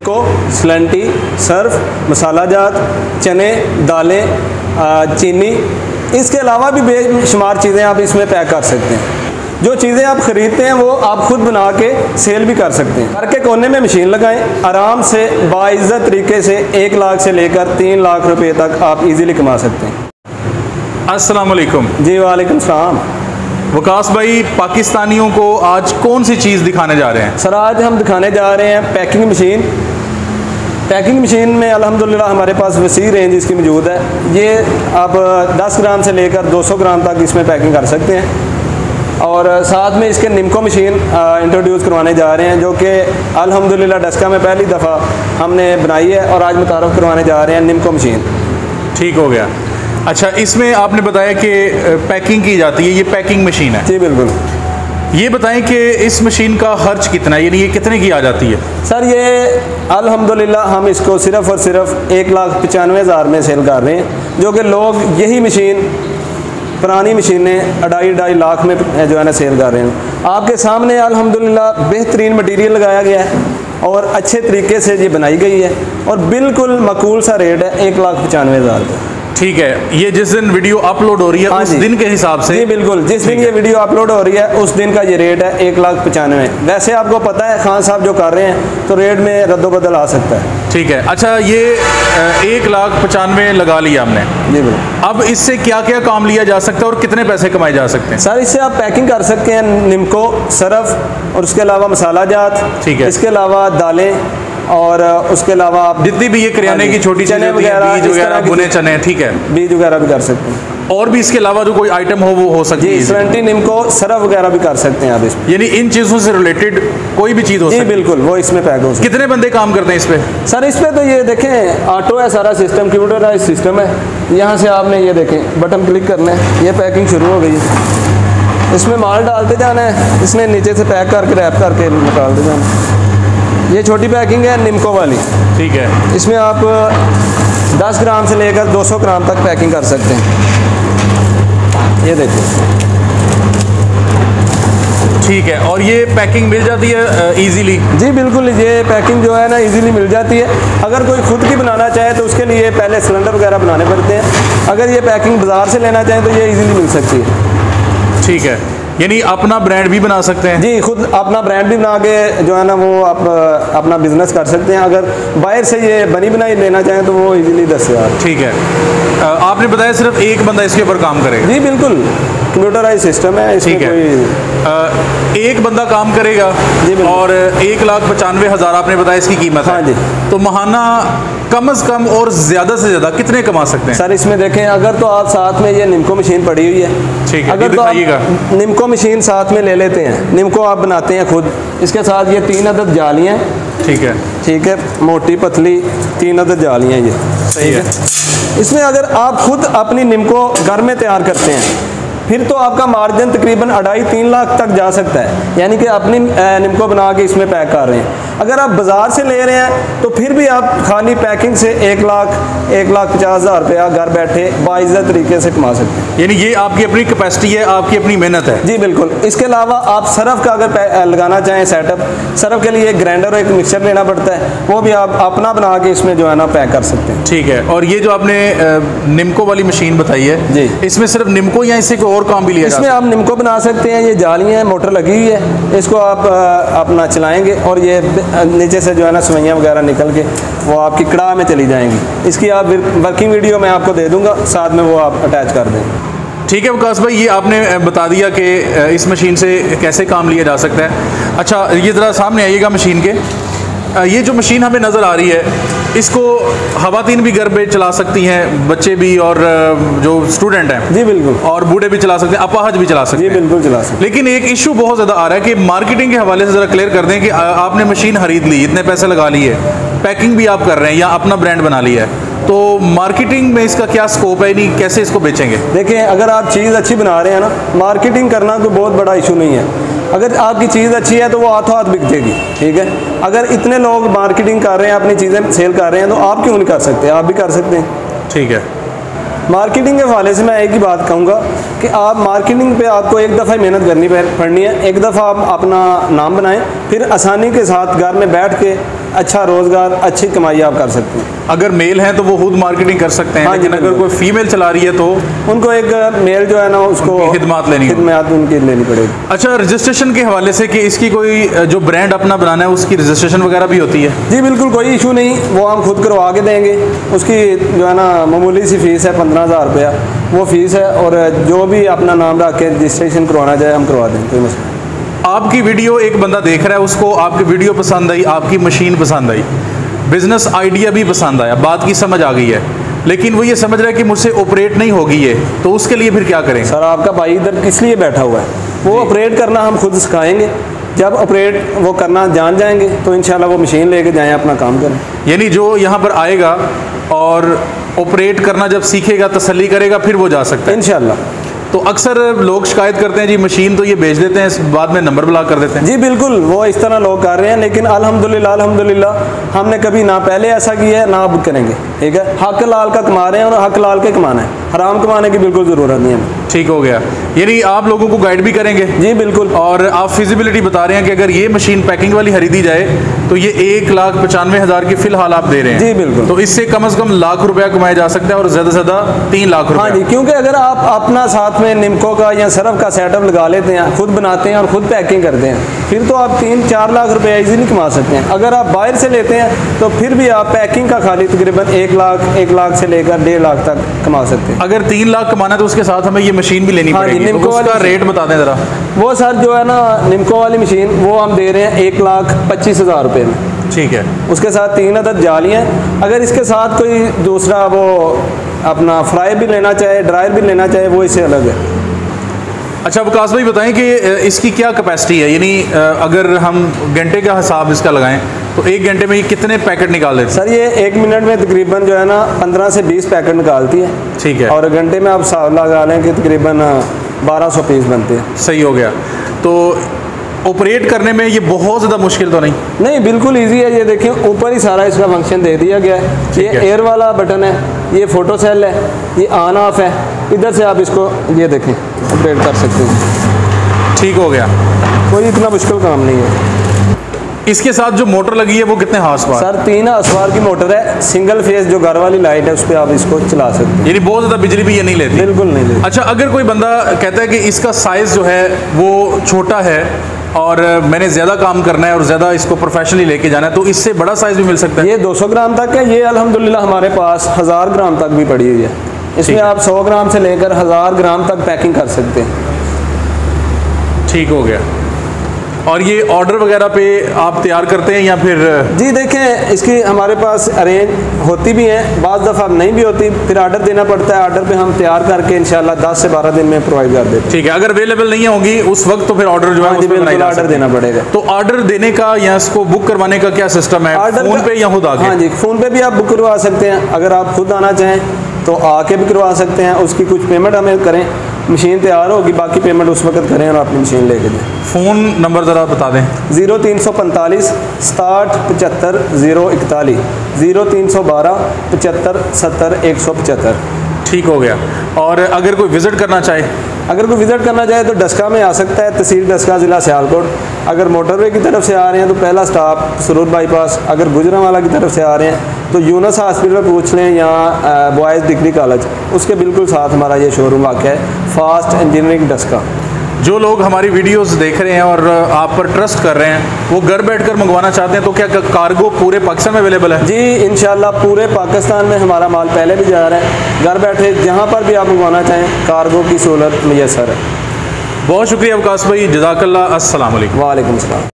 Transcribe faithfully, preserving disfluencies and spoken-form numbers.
को सलंटी, सर्फ, मसाला जात, चने, दालें, चीनी, इसके अलावा भी बेशुमार चीज़ें आप इसमें पैक कर सकते हैं। जो चीज़ें आप ख़रीदते हैं वो आप ख़ुद बना के सेल भी कर सकते हैं। घर के कोने में मशीन लगाएं, आराम से बाइज़्ज़त तरीके से एक लाख से लेकर तीन लाख रुपए तक आप इजीली कमा सकते हैं। अस्सलाम वालेकुम। जी वालेकुम सलाम। वकास भाई, पाकिस्तानियों को आज कौन सी चीज़ दिखाने जा रहे हैं? सर आज हम दिखाने जा रहे हैं पैकिंग मशीन। पैकिंग मशीन में अल्हम्दुलिल्लाह हमारे पास वसी रेंज इसकी मौजूद है। ये आप दस ग्राम से लेकर दो सौ ग्राम तक इसमें पैकिंग कर सकते हैं। और साथ में इसके निम्को मशीन इंट्रोड्यूस करवाने जा रहे हैं, जो कि अल्हम्दुलिल्लाह डस्का में पहली दफ़ा हमने बनाई है और आज मुतारफ़ करवाने जा रहे हैं निम्को मशीन। ठीक हो गया। अच्छा, इसमें आपने बताया कि पैकिंग की जाती है, ये पैकिंग मशीन है? जी बिल्कुल। ये बताएं कि इस मशीन का खर्च कितना है, यानी ये कितने की आ जाती है? सर ये अल्हम्दुलिल्लाह हम इसको सिर्फ़ और सिर्फ एक लाख पचानवे हज़ार में सेल कर रहे हैं, जो कि लोग यही मशीन पुरानी मशीनें अढ़ाई ढाई लाख में जो है ना सेल कर रहे हैं। आपके सामने अल्हम्दुलिल्लाह बेहतरीन मटीरियल लगाया गया है और अच्छे तरीके से ये बनाई गई है और बिल्कुल माकूल सा रेट है, एक लाख पचानवे हज़ार रुपये। ठीक है। ये जिस दिन वीडियो अपलोड हो रही है उस दिन के हिसाब से? जी बिल्कुल, जिस दिन ये वीडियो अपलोड हो रही है उस दिन का ये रेट है एक लाख पचानवे। वैसे आपको पता है खान साहब जो कर रहे हैं तो रेट में रद्दोबदल आ सकता है। ठीक है। अच्छा, ये एक लाख पचानवे लगा लिया हमने। जी बिल्कुल। अब इससे क्या क्या काम लिया जा सकता है और कितने पैसे कमाए जा सकते हैं? सर इससे आप पैकिंग कर सकते हैं निम्को, सरफ और उसके अलावा मसाला जात। ठीक है। इसके अलावा दालें और उसके अलावा आप जितनी भी ये करियाने की छोटी चने चीजें, वगैरह, बीज वगैरह, भुने चने, ठीक है, बीज वगैरह भी कर सकते हैं। और भी इसके अलावा जो कोई आइटम हो वो हो सकती है? जी, सलंटी, निम्को, सरफ वगैरह भी कर सकते हैं आप इसमें। यानी इन चीज़ों से रिलेटेड कोई भी चीज़ हो सकती है? जी बिल्कुल, वो इसमें पैक हो सकती है। कितने बंदे काम करते हैं इस पे? सर इस पे तो ये देखें ऑटो है, सारा सिस्टम कंप्यूटराइज सिस्टम है। यहाँ से आपने ये देखें बटन क्लिक करना है, ये पैकिंग शुरू हो गई है। इसमें माल डालते जाना है, इसने नीचे से पैक करके रैप करके निकालते जाना है। ये छोटी पैकिंग है निम्को वाली। ठीक है। इसमें आप दस ग्राम से लेकर दो सौ ग्राम तक पैकिंग कर सकते हैं। ये देखिए। ठीक है। और ये पैकिंग मिल जाती है इजीली? जी बिल्कुल, ये पैकिंग जो है ना इजीली मिल जाती है। अगर कोई खुद की बनाना चाहे तो उसके लिए पहले सिलेंडर वगैरह बनाने पड़ते हैं। अगर ये पैकिंग बाज़ार से लेना चाहें तो ये इजीली मिल सकती है। ठीक है। यानी अपना ब्रांड भी बना सकते हैं? जी, खुद अपना ब्रांड भी बना के जो है ना वो आप अपना बिजनेस कर सकते हैं। अगर बाहर से ये बनी बनाई लेना चाहें तो वो इजीली दस हज़ार। ठीक है। आपने बताया सिर्फ एक बंदा इसके ऊपर काम करेगा? जी बिल्कुल, कंप्यूटराइज सिस्टम है। ठीक है। कोई... एक बंदा काम करेगा और एक लाख पचानवे हज़ार आपने बताया इसकी कीमत है। हाँ जी। तो महाना कम अज़ कम और ज़्यादा से ज़्यादा कितने कमा सकते हैं? सर इसमें देखें, अगर तो आप साथ में ये निम्को मशीन पड़ी हुई है, ठीक है, अगर तो आप निम्को मशीन साथ में ले लेते हैं, निम्को आप बनाते हैं खुद, इसके साथ ये तीन अदद जालियाँ, ठीक है, ठीक है, मोटी पतली तीन अदद जालियाँ ये, सही है। इसमें अगर आप खुद अपनी निम्को घर में तैयार करते हैं फिर तो आपका मार्जिन तकरीबन अढ़ाई तीन लाख तक जा सकता है, यानी कि अपनी निम्को बना के इसमें पैक कर रहे हैं। अगर आप बाज़ार से ले रहे हैं तो फिर भी आप खाली पैकिंग से एक लाख एक लाख पचास हज़ार रुपया घर बैठे बाइज़्ज़त तरीके से कमा सकते हैं। यानी ये आपकी अपनी कैपेसिटी है, आपकी अपनी मेहनत है? जी बिल्कुल। इसके अलावा आप सरफ का अगर लगाना चाहें सेटअप, सरफ के लिए एक ग्राइंडर और एक मिक्सर लेना पड़ता है, वो भी आप अपना बना के इसमें जो है ना पैक कर सकते हैं। ठीक है। और ये जो आपने निम्को वाली मशीन बताई है, जी, इसमें सिर्फ निम्को या इससे कोई और काम भी लिया? इसमें आप निम्को बना सकते हैं। ये जालियाँ हैं, मोटर लगी हुई है, इसको आप अपना चलाएंगे और ये नीचे से जो है ना सवैयाँ वगैरह निकल के वो आपकी कड़ाह में चली जाएंगी। इसकी आप वर्किंग वीडियो मैं आपको दे दूंगा, साथ में वो आप अटैच कर दें। ठीक है वकास भाई, ये आपने बता दिया कि इस मशीन से कैसे काम लिया जा सकता है। अच्छा, ये ज़रा सामने आइएगा मशीन के। ये जो मशीन हमें नज़र आ रही है इसको ख़वातीन भी घर पे चला सकती हैं, बच्चे भी और जो स्टूडेंट हैं। जी बिल्कुल। और बूढ़े भी चला सकते हैं, अपाहज भी चला सकते हैं। जी बिल्कुल चला सकते हैं। लेकिन एक इशू बहुत ज़्यादा आ रहा है कि मार्केटिंग के हवाले से ज़रा क्लियर कर दें कि आपने मशीन खरीद ली, इतने पैसे लगा लिए, पैकिंग भी आप कर रहे हैं या अपना ब्रांड बना लिया है, तो मार्केटिंग में इसका क्या स्कोप है, नहीं कैसे इसको बेचेंगे? देखिए, अगर आप चीज़ अच्छी बना रहे हैं ना, मार्केटिंग करना कोई बहुत बड़ा इशू नहीं है। अगर आपकी चीज़ अच्छी है तो वो हाथों हाथ बिक जाएगी। ठीक है। अगर इतने लोग मार्केटिंग कर रहे हैं, अपनी चीज़ें सेल कर रहे हैं, तो आप क्यों नहीं कर सकते? आप भी कर सकते हैं। ठीक है। मार्केटिंग के हवाले से मैं एक ही बात कहूँगा कि आप मार्केटिंग पे आपको एक दफ़ा मेहनत करनी पड़नी है। एक दफ़ा आप अपना नाम बनाएं, फिर आसानी के साथ घर में बैठ के अच्छा रोज़गार, अच्छी कमाई आप कर सकते हैं। अगर मेल हैं तो वो खुद मार्केटिंग कर सकते हैं, हाँ लेकिन अगर कोई फीमेल चला रही है तो उनको एक मेल जो है ना उसको खिदमत लेनी खिदमत उनकी लेनी पड़ेगी। अच्छा, रजिस्ट्रेशन के हवाले से कि इसकी कोई जो ब्रांड अपना बनाना है उसकी रजिस्ट्रेशन वगैरह भी होती है? जी बिल्कुल, कोई इशू नहीं, वो हम खुद करवा के देंगे। उसकी जो है ना मामूली सी फ़ीस है, पंद्रह हज़ार रुपया वो फ़ीस है, और जो भी अपना नाम रख के रजिस्ट्रेशन करवाना चाहे हम करवा देंगे, कोई मसला। आपकी वीडियो एक बंदा देख रहा है, उसको आपकी वीडियो पसंद आई, आपकी मशीन पसंद आई, बिज़नेस आइडिया भी पसंद आया, बात की समझ आ गई है, लेकिन वो ये समझ रहा है कि मुझसे ऑपरेट नहीं होगी ये, तो उसके लिए फिर क्या करें? सर आपका भाई इधर किस लिए बैठा हुआ है, वो ऑपरेट करना हम खुद सिखाएंगे। जब ऑपरेट वो करना जान जाएंगे तो इंशाल्लाह वो मशीन लेके जाएं, अपना काम करें। यानी जो यहाँ पर आएगा और ऑपरेट करना जब सीखेगा, तसल्ली करेगा, फिर वो जा सकता है इंशाल्लाह। तो अक्सर लोग शिकायत करते हैं जी मशीन तो ये बेच देते हैं, बाद में नंबर ब्लॉक कर देते हैं। जी बिल्कुल, वो इस तरह लोग कर रहे हैं, लेकिन अल्हम्दुलिल्लाह अल्हम्दुलिल्लाह हमने कभी ना पहले ऐसा किया है ना अब करेंगे। ठीक है, हक लाल का कमा रहे हैं और हक लाल के कमाना है, हराम कमाने की बिल्कुल ज़रूरत नहीं है। ठीक हो गया, यानी आप लोगों को गाइड भी करेंगे? जी बिल्कुल। और आप फिजिबिलिटी बता रहे हैं कि अगर ये मशीन पैकिंग वाली खरीदी जाए तो ये एक लाख पचानवे हज़ार की फिलहाल आप दे रहे हैं? जी बिल्कुल। तो इससे कम से कम लाख रुपया कमाया जा सकता है और ज़्यादा से ज़्यादा तीन लाख रुपया। हाँ जी, क्योंकि अगर आप अपना साथ में निमको का या सरफ का सेटअप लगा लेते हैं, खुद बनाते हैं और खुद पैकिंग करते हैं, फिर तो आप तीन चार लाख रुपया इजीली कमा सकते हैं। अगर आप बाहर से लेते हैं तो फिर भी आप पैकिंग का खाली तकरीबन एक लाख एक लाख से लेकर डेढ़ लाख तक कमा सकते हैं। अगर तीन लाख कमाना है तो उसके साथ हमें ये मशीन भी लेनी हाँ पड़ेगी, तो उसका रेट बता दें ज़रा। वो सर जो है ना निमको वाली मशीन वो हम दे रहे हैं एक लाख पच्चीस हज़ार रुपये में। ठीक है, उसके साथ तीन अदद जालियाँ। अगर इसके साथ कोई दूसरा वो अपना फ्राई भी लेना चाहे, ड्रायर भी लेना चाहे, वो इससे अलग है। अच्छा विकास भाई बताएं कि इसकी क्या कैपेसिटी है, यानी अगर हम घंटे का हिसाब इसका लगाएं तो एक घंटे में ये कितने पैकेट निकाल देते हैं? सर ये एक मिनट में तकरीबन जो है ना पंद्रह से बीस पैकेट निकालती है। ठीक है, और घंटे में आप हिसाब लगा लें कि तकरीबन बारह सौ पीस बनते हैं। सही हो गया। तो ऑपरेट करने में ये बहुत ज़्यादा मुश्किल तो नहीं? नहीं, बिल्कुल इजी है। ये देखिए ऊपर ही सारा इसका फंक्शन दे दिया गया है। ये है। एयर वाला बटन है, ये फोटो सेल है, ये ऑन ऑफ है। इधर से आप इसको ये देखें ऑपरेट कर सकते हैं। ठीक हो गया, कोई इतना मुश्किल काम नहीं है। इसके साथ जो मोटर लगी है वो कितने हार्स पावर? सर तीन हार्स की मोटर है, सिंगल फेज जो घर वाली लाइट है उस पर आप इसको चला सकते हैं। यानी बहुत ज़्यादा बिजली भी ये नहीं लेती? बिल्कुल नहीं लेती। अच्छा, अगर कोई बंदा कहता है कि इसका साइज़ जो है वो छोटा है और मैंने ज़्यादा काम करना है और ज़्यादा इसको प्रोफेशनली लेके जाना है, तो इससे बड़ा साइज़ भी मिल सकता है? ये दो सौ ग्राम तक है। ये अल्हम्दुलिल्लाह हमारे पास हज़ार ग्राम तक भी पड़ी हुई है। इसमें आप सौ ग्राम से लेकर हज़ार ग्राम तक पैकिंग कर सकते हैं। ठीक हो गया। और ये ऑर्डर वगैरह पे आप तैयार करते हैं या फिर? जी देखें, इसकी हमारे पास अरेंज होती भी हैं, बाज़ दफ़ा नहीं भी होती, फिर ऑर्डर देना पड़ता है। ऑर्डर पे हम तैयार करके इंशाल्लाह दस से बारह दिन में प्रोवाइड कर देते हैं। ठीक है, अगर अवेलेबल नहीं होंगी उस वक्त तो फिर ऑर्डर जो है ऑर्डर देना पड़ेगा। तो ऑर्डर देने का या इसको बुक करवाने का क्या सिस्टम है? फ़ोन पे या खुद आके? हाँ जी, फ़ोन पे भी आप बुक करवा सकते हैं। अगर आप खुद आना चाहें तो आके भी करवा सकते हैं। उसकी कुछ पेमेंट हमें करें, मशीन तैयार होगी, बाकी पेमेंट उस वक्त करें और अपनी मशीन लेके जाएं। फ़ोन नंबर ज़रा बता दें। ज़ीरो तीन सौ पैंतालीस सताहठ पचहत्तर ज़ीरो इकतालीस, ज़ीरो तीन सौ बारह पचहत्तर सत्तर एक सौ पचहत्तर। ठीक हो गया। और अगर कोई विज़िट करना चाहे? अगर कोई विज़िट करना चाहे तो डस्का में आ सकता है, तहसील डस्का, ज़िला सियालकोट। अगर मोटरवे की तरफ से आ रहे हैं तो पहला स्टॉप सरूर बाईपास। अगर गुजरांवाला की तरफ से आ रहे हैं तो यूनस हॉस्पिटल पूछ लें या बॉयज़ डिग्री कॉलेज, उसके बिल्कुल साथ हमारा ये शोरूम वाक़ है, फास्ट इंजीनियरिंग डस्का। जो लोग हमारी वीडियोस देख रहे हैं और आप पर ट्रस्ट कर रहे हैं, वो घर बैठकर मंगवाना चाहते हैं, तो क्या कार्गो पूरे पाकिस्तान में अवेलेबल है? जी इंशाल्लाह पूरे पाकिस्तान में हमारा माल पहले भी जा रहा है। घर बैठे जहाँ पर भी आप मंगवाना चाहें कार्गो की सहूलत मुयस्सर है। बहुत शुक्रिया विकास भाई, जज़ाकल्लाह, अस्सलाम वालेकुम। वालेकुम सलाम।